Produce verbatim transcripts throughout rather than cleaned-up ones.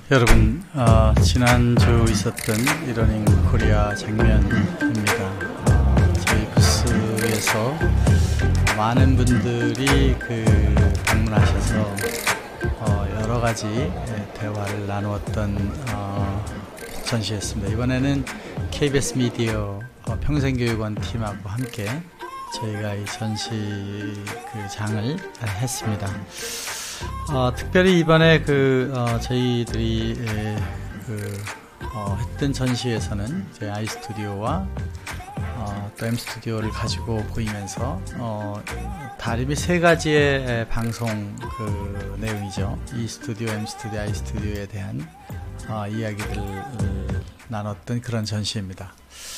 여러분, 어, 지난주 있었던 이러닝 코리아 장면입니다. 어, 저희 부스에서 많은 분들이 그 방문하셔서 어, 여러 가지 대화를 나누었던 어, 전시였습니다. 이번에는 케이비에스 미디어 어, 평생교육원 팀하고 함께 저희가 이 전시 그 장을 했습니다. 어, 특별히 이번에 그 어, 저희들이 에, 그 어, 했던 전시에서는 저희 아이스튜디오와 어, 또 엠스튜디오를 가지고 보이면서 어, 다름이 세 가지의 에, 방송 그 내용이죠. 이스튜디오, 엠스튜디오, 아이스튜디오에 대한 어, 이야기들을 나눴던 그런 전시입니다.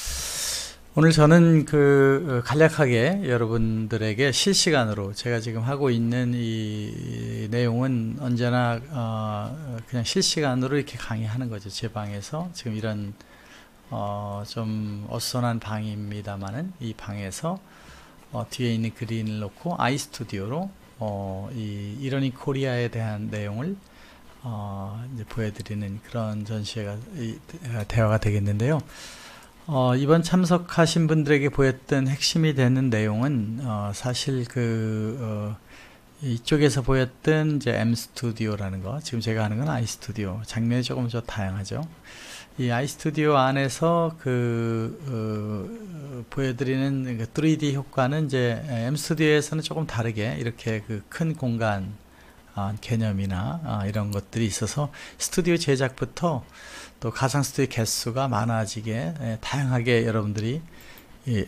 오늘 저는 그 간략하게 여러분들에게 실시간으로 제가 지금 하고 있는 이 내용은 언제나 어 그냥 실시간으로 이렇게 강의하는 거죠. 제 방에서 지금 이런 어 좀 어수선한 방입니다만은 이 방에서 어 뒤에 있는 그린을 놓고 아이스튜디오로 어 이 이러닝 코리아에 대한 내용을 어 이제 보여드리는 그런 전시회가 이, 대화가 되겠는데요. 어, 이번 참석하신 분들에게 보였던 핵심이 되는 내용은 어, 사실 그 어, 이쪽에서 보였던 이제 엠스튜디오라는 거, 지금 제가 하는 건 아이스튜디오. 장면이 조금 더 다양하죠. 이 아이스튜디오 안에서 그 어, 보여드리는 그 쓰리디 효과는 이제 엠스튜디오에서는 조금 다르게 이렇게 그 큰 공간 아, 개념이나 아, 이런 것들이 있어서 스튜디오 제작부터 또 가상 스튜디오 개수가 많아지게 예, 다양하게 여러분들이 예,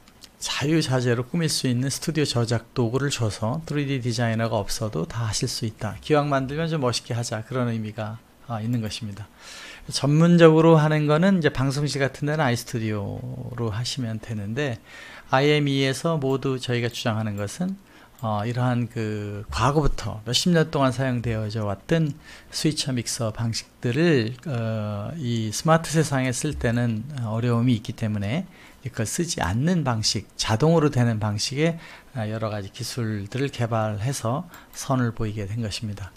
자유자재로 꾸밀 수 있는 스튜디오 저작 도구를 줘서 쓰리디 디자이너가 없어도 다 하실 수 있다. 기왕 만들면 좀 멋있게 하자. 그런 의미가 아, 있는 것입니다. 전문적으로 하는 거는 이제 방송실 같은 데는 아이스튜디오로 하시면 되는데 아이엠이에서 모두 저희가 주장하는 것은 어, 이러한 그 과거부터 몇십 년 동안 사용되어져 왔던 스위처 믹서 방식들을 어, 이 스마트 세상에 쓸 때는 어려움이 있기 때문에 이걸 쓰지 않는 방식, 자동으로 되는 방식의 여러 가지 기술들을 개발해서 선을 보이게 된 것입니다.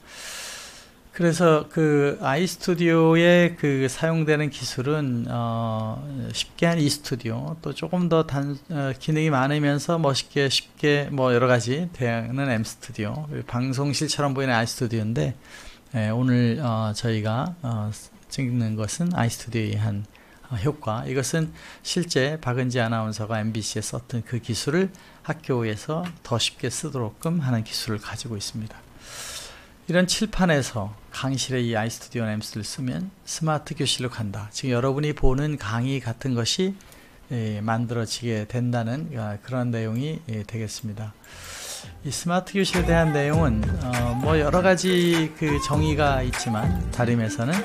그래서 그 아이스튜디오에 그 사용되는 기술은 어 쉽게 한 이스튜디오, 또 조금 더 단 어 기능이 많으면서 멋있게 쉽게 뭐 여러 가지 되는 엠스튜디오, 방송실처럼 보이는 아이스튜디오인데 예, 오늘 어 저희가 어 찍는 것은 아이스튜디오의 한 어 효과. 이것은 실제 박은지 아나운서가 엠비씨에 썼던 그 기술을 학교에서 더 쉽게 쓰도록끔 하는 기술을 가지고 있습니다. 이런 칠판에서 강의실에 이 아이스튜디오 엠스를 쓰면 스마트 교실로 간다. 지금 여러분이 보는 강의 같은 것이 예, 만들어지게 된다는 아, 그런 내용이 예, 되겠습니다. 이 스마트 교실에 대한 내용은 어, 뭐 여러 가지 그 정의가 있지만 다림에서는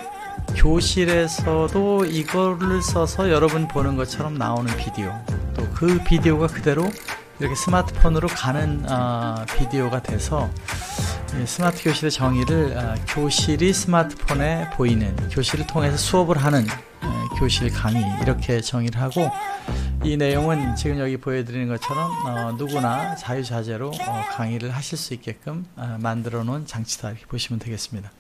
교실에서도 이거를 써서 여러분 보는 것처럼 나오는 비디오, 또 그 비디오가 그대로 이렇게 스마트폰으로 가는 어, 비디오가 돼서 스마트 교실의 정의를 어, 교실이 스마트폰에 보이는, 교실을 통해서 수업을 하는 어, 교실 강의, 이렇게 정의를 하고, 이 내용은 지금 여기 보여드리는 것처럼 어, 누구나 자유자재로 어, 강의를 하실 수 있게끔 어, 만들어 놓은 장치다, 이렇게 보시면 되겠습니다.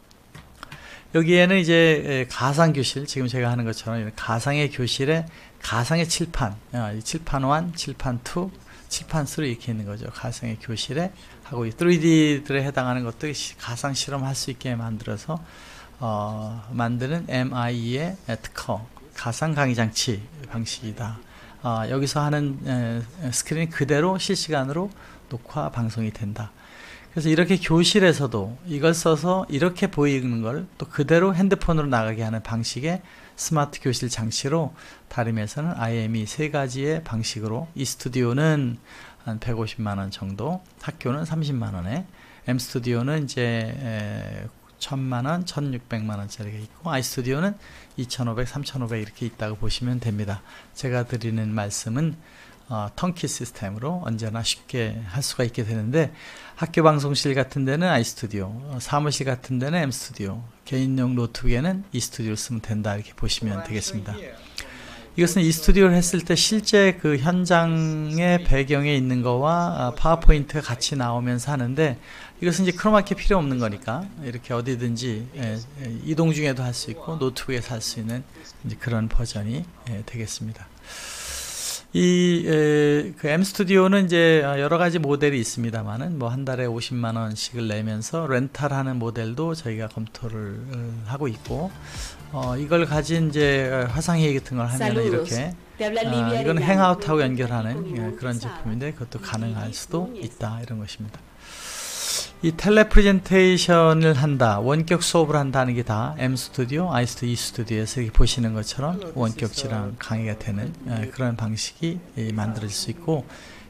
여기에는 이제 가상교실, 지금 제가 하는 것처럼 가상의 교실에 가상의 칠판, 어, 칠판 일, 칠판 이, 칠판 삼 이렇게 있는 거죠. 가상의 교실에 하고 쓰리디들에 해당하는 것도 가상 실험할 수 있게 만들어서 어, 만드는 엠아이의 특허, 가상 강의 장치 방식이다. 어, 여기서 하는 에, 스크린 그대로 실시간으로 녹화 방송이 된다. 그래서 이렇게 교실에서도 이걸 써서 이렇게 보이는 걸 또 그대로 핸드폰으로 나가게 하는 방식의 스마트 교실 장치로 다림에서는 아이엠이 세 가지의 방식으로, 이 스튜디오는 한 백오십만 원 정도, 학교는 삼십만 원에, 엠스튜디오는 이제 천만 원, 천육백만 원짜리가 있고, 아이스튜디오는 이천오백, 삼천오백 이렇게 있다고 보시면 됩니다. 제가 드리는 말씀은 어, 턴키 시스템으로 언제나 쉽게 할 수가 있게 되는데, 학교 방송실 같은 데는 아이스튜디오, 어, 사무실 같은 데는 엠스튜디오, 개인용 노트북에는 이스튜디오를 쓰면 된다, 이렇게 보시면 되겠습니다. 이것은 이 스튜디오를 했을 때 실제 그 현장의 배경에 있는 거와 파워포인트가 같이 나오면서 하는데, 이것은 이제 크로마키 필요 없는 거니까 이렇게 어디든지 예, 예, 이동 중에도 할 수 있고 노트북에서 할 수 있는 이제 그런 버전이 예, 되겠습니다. 이 그 M 스튜디오는 이제 여러 가지 모델이 있습니다만은 뭐 한 달에 오십만 원씩을 내면서 렌탈하는 모델도 저희가 검토를 하고 있고, 어 이걸 가진 이제 화상회의 같은 걸 하면 이렇게 아, 이건 행아웃하고 연결하는 예, 그런 제품인데 그것도 가능할 수도 있다, 이런 것입니다. 이 텔레 프레젠테이션을 한다, 원격 수업을 한다는 게 다 M 스튜디오, I 스튜디오, E 스튜디오에서 이렇게 보시는 것처럼 원격지랑 강의가 되는 예, 그런 방식이 예, 만들어질 수 있고,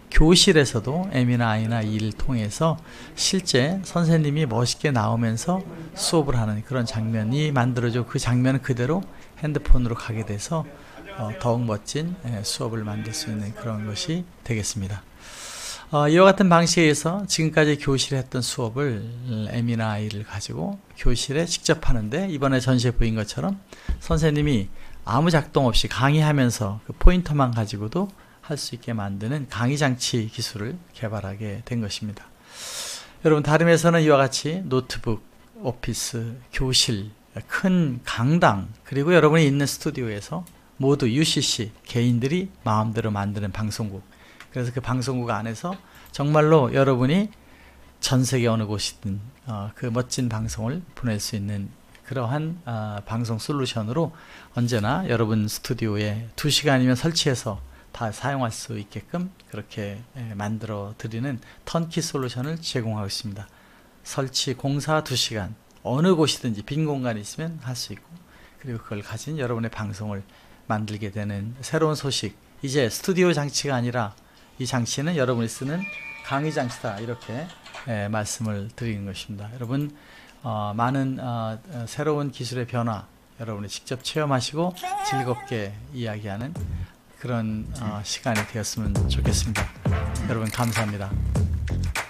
교실에서도 M이나 I나 E를 통해서 실제 선생님이 멋있게 나오면서 수업을 하는 그런 장면이 만들어져, 그 장면은 그대로 핸드폰으로 가게 돼서 어, 더욱 멋진 예, 수업을 만들 수 있는 그런 것이 되겠습니다. 어, 이와 같은 방식에 의해서 지금까지 교실에 했던 수업을 M이나 I를 가지고 교실에 직접 하는데, 이번에 전시에 보인 것처럼 선생님이 아무 작동 없이 강의하면서 그 포인터만 가지고도 할 수 있게 만드는 강의장치 기술을 개발하게 된 것입니다. 여러분, 다름에서는 이와 같이 노트북, 오피스, 교실, 큰 강당, 그리고 여러분이 있는 스튜디오에서 모두 유씨씨, 개인들이 마음대로 만드는 방송국, 그래서 그 방송국 안에서 정말로 여러분이 전 세계 어느 곳이든 어, 그 멋진 방송을 보낼 수 있는 그러한 어, 방송 솔루션으로 언제나 여러분 스튜디오에 두 시간이면 설치해서 다 사용할 수 있게끔 그렇게 예, 만들어 드리는 턴키 솔루션을 제공하고 있습니다. 설치, 공사 두 시간, 어느 곳이든지 빈 공간이 있으면 할 수 있고, 그리고 그걸 가진 여러분의 방송을 만들게 되는 새로운 소식. 이제 스튜디오 장치가 아니라 이 장치는 여러분이 쓰는 강의 장치다, 이렇게 예, 말씀을 드리는 것입니다. 여러분, 어, 많은 어, 새로운 기술의 변화 여러분이 직접 체험하시고 즐겁게 이야기하는 그런 어, 시간이 되었으면 좋겠습니다. 여러분, 감사합니다.